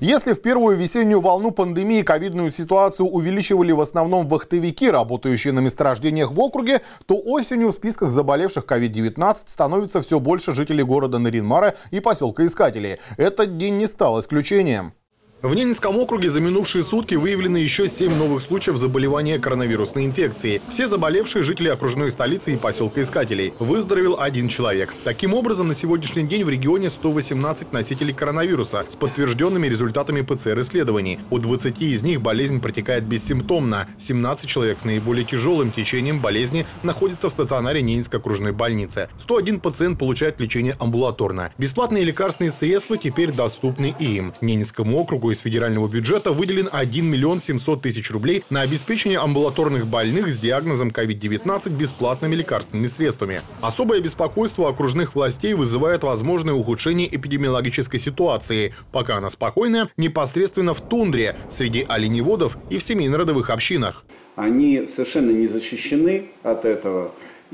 Если в первую весеннюю волну пандемии ковидную ситуацию увеличивали в основном вахтовики, работающие на месторождениях в округе, то осенью в списках заболевших COVID-19 становится все больше жителей города Нарьян-Маре и поселка Искателей. Этот день не стал исключением. В Ненецком округе за минувшие сутки выявлено еще 7 новых случаев заболевания коронавирусной инфекцией. Все заболевшие жители окружной столицы и поселка Искателей. Выздоровел 1 человек. Таким образом, на сегодняшний день в регионе 118 носителей коронавируса с подтвержденными результатами ПЦР-исследований. У 20 из них болезнь протекает бессимптомно. 17 человек с наиболее тяжелым течением болезни находятся в стационаре Ненецкой окружной больницы. 101 пациент получает лечение амбулаторно. Бесплатные лекарственные средства теперь доступны и им. Ненецкому округу из федерального бюджета выделен 1 миллион 700 тысяч рублей на обеспечение амбулаторных больных с диагнозом COVID-19 бесплатными лекарственными средствами. Особое беспокойство окружных властей вызывает возможное ухудшение эпидемиологической ситуации. Пока она спокойная, непосредственно в тундре, среди оленеводов и в семейно-родовых общинах. Они совершенно не защищены от этого.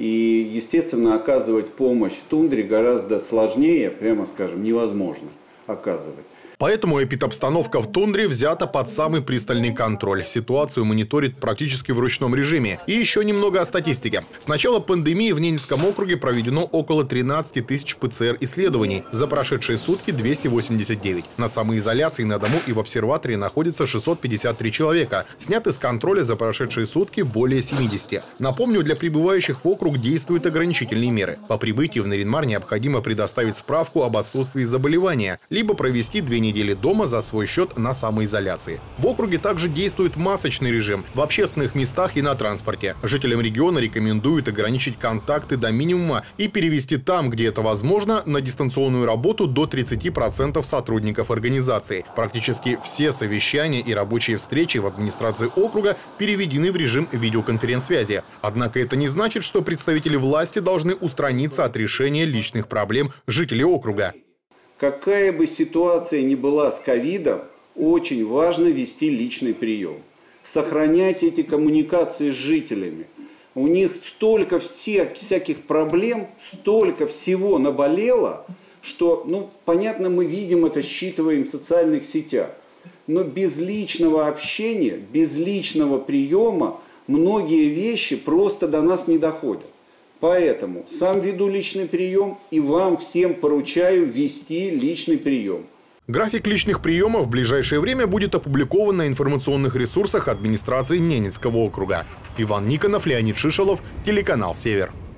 И, естественно, оказывать помощь в тундре гораздо сложнее, прямо скажем, невозможно оказывать. Поэтому эпидобстановка в тундре взята под самый пристальный контроль. Ситуацию мониторит практически в ручном режиме. И еще немного о статистике. С начала пандемии в Ненецком округе проведено около 13 тысяч ПЦР-исследований. За прошедшие сутки 289. На самоизоляции на дому и в обсерватории находится 653 человека. Сняты с контроля за прошедшие сутки более 70. Напомню, для прибывающих в округ действуют ограничительные меры. По прибытии в Нарьян-Маре необходимо предоставить справку об отсутствии заболевания, либо провести 2 недели дома за свой счет на самоизоляции. В округе также действует масочный режим в общественных местах и на транспорте. Жителям региона рекомендуют ограничить контакты до минимума и перевести там, где это возможно, на дистанционную работу до 30% сотрудников организации. Практически все совещания и рабочие встречи в администрации округа переведены в режим видеоконференц-связи. Однако это не значит, что представители власти должны устраниться от решения личных проблем жителей округа. Какая бы ситуация ни была с ковидом, очень важно вести личный прием. Сохранять эти коммуникации с жителями. У них столько всяких проблем, столько всего наболело, что, понятно, мы видим это, считываем в социальных сетях. Но без личного общения, без личного приема многие вещи просто до нас не доходят. Поэтому сам веду личный прием и вам всем поручаю вести личный прием. График личных приемов в ближайшее время будет опубликован на информационных ресурсах администрации Ненецкого округа. Иван Никонов, Леонид Шишелов, телеканал «Север».